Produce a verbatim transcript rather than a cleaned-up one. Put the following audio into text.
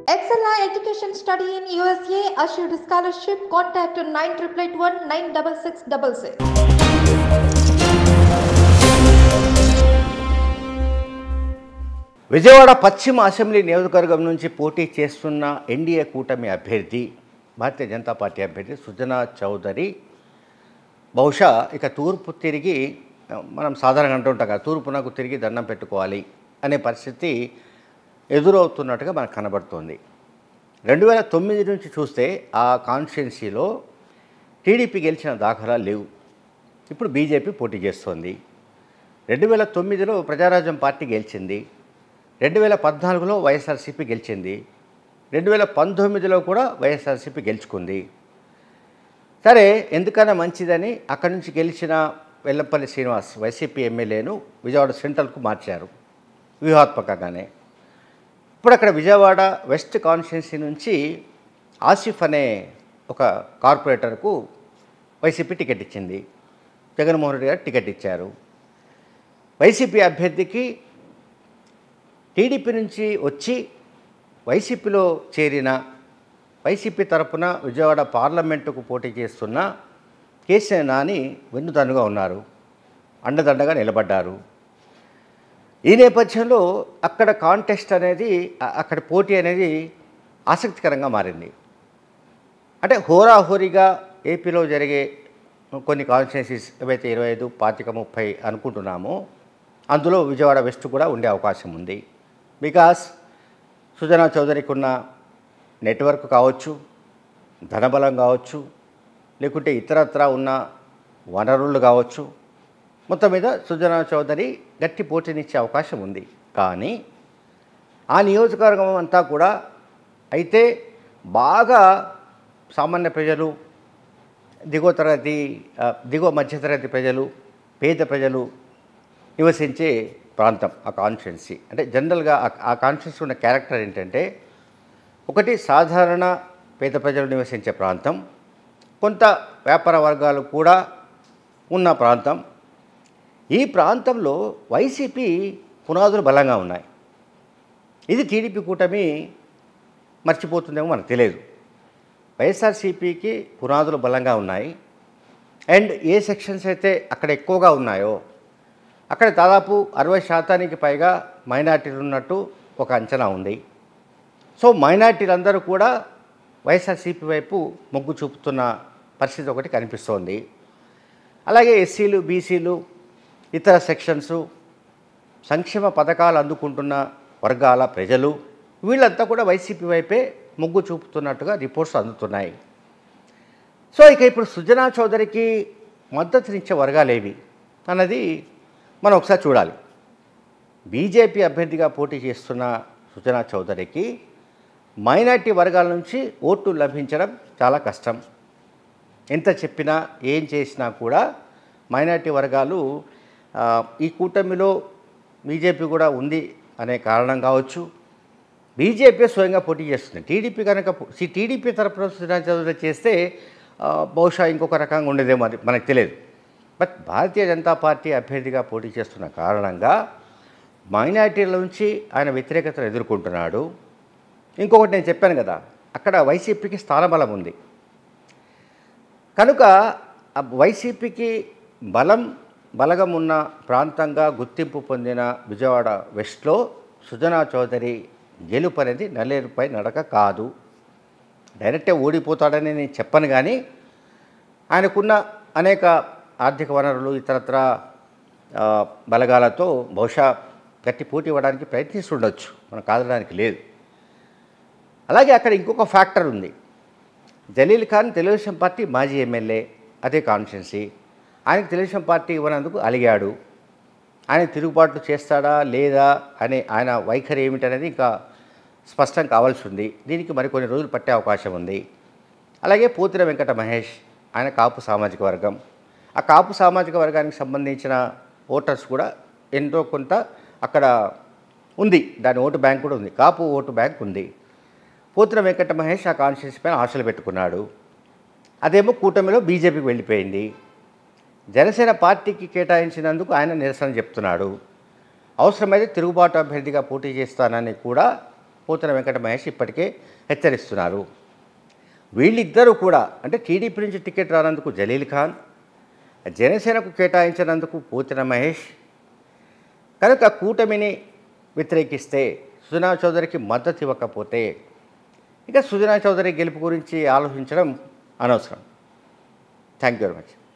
Excella Education Study in U S A assured scholarship. Contact nine eight eight one nine six six six six. Vijayawada పశ్చిమ assembly నియోజకవర్గం నుంచి పోటీ చేస్తున్న NDA కూటమి అభ్యర్థి భారతీయ జనతా పార్టీ అభ్యర్థి సుజనా చౌదరి బహుశా ఇక తూర్పు తిరిగి మనం సాధారణంగా అంటుంటాం కదా, తూర్పునకు తిరిగి దండం పెట్టుకోవాలి అనే పరిస్థితి ఎదురవుతున్నట్టుగా మనకు కనబడుతోంది. రెండు వేల తొమ్మిది నుంచి చూస్తే ఆ కాన్స్టిట్యున్సీలో టీడీపీ గెలిచిన దాఖలాలు లేవు. ఇప్పుడు బీజేపీ పోటీ చేస్తోంది. రెండు వేల తొమ్మిదిలో ప్రజారాజ్యం పార్టీ గెలిచింది. రెండు వేల పద్నాలుగులో వైఎస్ఆర్సీపీ గెలిచింది. రెండు వేల పంతొమ్మిదిలో కూడా వైఎస్ఆర్సీపీ గెలుచుకుంది. సరే, ఎందుకన్నా మంచిదని అక్కడి నుంచి గెలిచిన వెల్లంపల్లి శ్రీనివాస్ వైసీపీ ఎమ్మెల్యేను విజయవాడ సెంట్రల్కు మార్చారు వ్యూహాత్మకంగానే. ఇప్పుడు అక్కడ విజయవాడ వెస్ట్ కాన్స్టిట్యున్సీ నుంచి ఆసిఫ్ అనే ఒక కార్పొరేటర్కు వైసీపీ టికెట్ ఇచ్చింది. జగన్మోహన్ రెడ్డి గారు టికెట్ ఇచ్చారు. వైసీపీ అభ్యర్థికి టీడీపీ నుంచి వచ్చి వైసీపీలో చేరిన వైసీపీ తరపున విజయవాడ పార్లమెంటుకు పోటీ చేస్తున్న కేసీ నాని వెన్నుదన్నుగా ఉన్నారు, అండదండగా నిలబడ్డారు. ఈ నేపథ్యంలో అక్కడ కాంటెస్ట్ అనేది, అక్కడ పోటీ అనేది ఆసక్తికరంగా మారింది. అంటే హోరాహోరీగా ఏపీలో జరిగే కొన్ని కాన్స్టిట్యున్సీస్ ఏవైతే ఇరవై ఐదు పాతిక ముప్పై అనుకుంటున్నామో అందులో విజయవాడ వెస్ట్ కూడా ఉండే అవకాశం ఉంది. బికాస్ సుజనా చౌదరికి ఉన్న నెట్వర్క్ కావచ్చు, ధనబలం కావచ్చు, లేకుంటే ఇతరత్రా ఉన్న వనరులు కావచ్చు, మొత్తం మీద సుజనా చౌదరి గట్టి పోటీనిచ్చే అవకాశం ఉంది. కానీ ఆ నియోజకవర్గం అంతా కూడా అయితే బాగా సామాన్య ప్రజలు, దిగువ తరగతి దిగువ మధ్యతరగతి ప్రజలు, పేద ప్రజలు నివసించే ప్రాంతం ఆ కాన్స్టిట్యున్సీ. అంటే జనరల్గా ఆ కాన్స్టిట్యున్సీ ఉన్న క్యారెక్టర్ ఏంటంటే, ఒకటి సాధారణ పేద ప్రజలు నివసించే ప్రాంతం, కొంత వ్యాపార వర్గాలు కూడా ఉన్న ప్రాంతం. ఈ ప్రాంతంలో వైసీపీ పునాదులు బలంగా ఉన్నాయి. ఇది టీడీపీ కూటమి మర్చిపోతుందేమో మనకు తెలియదు. వైఎస్ఆర్సీపీకి పునాదులు బలంగా ఉన్నాయి. అండ్ ఏ సెక్షన్స్ అయితే అక్కడ ఎక్కువగా ఉన్నాయో అక్కడ దాదాపు అరవై శాతానికి పైగా మైనార్టీలు ఉన్నట్టు ఒక అంచనా ఉంది. సో మైనార్టీలందరూ కూడా వైఎస్ఆర్సీపీ వైపు మొగ్గు చూపుతున్న పరిస్థితి ఒకటి కనిపిస్తోంది. అలాగే ఎస్సీలు, బీసీలు, ఇతర సెక్షన్సు, సంక్షేమ పథకాలు అందుకుంటున్న వర్గాల ప్రజలు, వీళ్ళంతా కూడా వైసీపీ వైపే మొగ్గు చూపుతున్నట్టుగా రిపోర్ట్స్ అందుతున్నాయి. సో ఇక ఇప్పుడు సుజనా చౌదరికి మద్దతునిచ్చే వర్గాలేవి అన్నది మనం ఒకసారి చూడాలి. బీజేపీ అభ్యర్థిగా పోటీ చేస్తున్న సుజనా చౌదరికి మైనార్టీ వర్గాల నుంచి ఓట్లు లభించడం చాలా కష్టం. ఎంత చెప్పినా ఏం చేసినా కూడా మైనార్టీ వర్గాలు ఈ కూటమిలో బీజేపీ కూడా ఉంది అనే కారణం కావచ్చు, బీజేపీ స్వయంగా పోటీ చేస్తుంది. టీడీపీ కనుక టీడీపీ తరపున సుజనా చౌదరి చేస్తే బహుశా ఇంకొక రకంగా ఉండేదేమో, అది మనకు తెలియదు. బట్ భారతీయ జనతా పార్టీ అభ్యర్థిగా పోటీ చేస్తున్న కారణంగా మైనార్టీల నుంచి ఆయన వ్యతిరేకతను ఎదుర్కొంటున్నాడు. ఇంకొకటి నేను చెప్పాను కదా, అక్కడ వైసీపీకి స్థానబలం ఉంది కనుక వైసీపీకి బలం బలగం ఉన్న ప్రాంతంగా గుర్తింపు పొందిన విజయవాడ వెస్ట్లో సుజనా చౌదరి గెలుపు అనేది నల్లేరుపై నడక కాదు. డైరెక్టే ఓడిపోతాడని నేను చెప్పను, కానీ ఆయనకున్న అనేక ఆర్థిక వనరులు, ఇతరత్ర బలగాలతో బహుశా గట్టి పోటీ ఇవ్వడానికి ప్రయత్నిస్తుండొచ్చు, మనం కాదడానికి లేదు. అలాగే అక్కడ ఇంకొక ఫ్యాక్టర్ ఉంది. జలీల్ ఖాన్ తెలుగుదేశం పార్టీ మాజీ ఎమ్మెల్యే, అదే కాన్స్టిట్యున్సీ. ఆయనకు తెలుగుదేశం పార్టీ ఇవ్వనందుకు అలిగాడు. ఆయన తిరుగుబాట్లు చేస్తాడా లేదా అనే ఆయన వైఖరి ఏమిటనేది ఇంకా స్పష్టం కావాల్సి ఉంది. దీనికి మరికొన్ని రోజులు పట్టే అవకాశం ఉంది. అలాగే పోతిన వెంకట మహేష్, ఆయన కాపు సామాజిక వర్గం. ఆ కాపు సామాజిక వర్గానికి సంబంధించిన ఓటర్స్ కూడా ఎంతో కొంత అక్కడ ఉంది, దాని ఓటు బ్యాంక్ కూడా ఉంది, కాపు ఓటు బ్యాంక్ ఉంది. పోతిన వెంకట మహేష్ ఆ కాన్స్టిట్యున్సీ పైన ఆశలు పెట్టుకున్నాడు. అదేమో కూటమిలో బీజేపీకి వెళ్ళిపోయింది. జనసేన పార్టీకి కేటాయించినందుకు ఆయన నిరసన చెప్తున్నాడు. అవసరమైతే తిరుగుబాటు అభ్యర్థిగా పోటీ చేస్తానని కూడా పోతన వెంకట మహేష్ ఇప్పటికే హెచ్చరిస్తున్నారు. వీళ్ళిద్దరూ కూడా అంటే టీడీపీ నుంచి టికెట్ రానందుకు జలీల్ ఖాన్, జనసేనకు కేటాయించినందుకు పోతన మహేష్ కనుక కూటమిని వ్యతిరేకిస్తే సుజనా చౌదరికి మద్దతు ఇవ్వకపోతే ఇక సుజనా చౌదరి గెలుపు గురించి ఆలోచించడం అనవసరం. Thank you very much.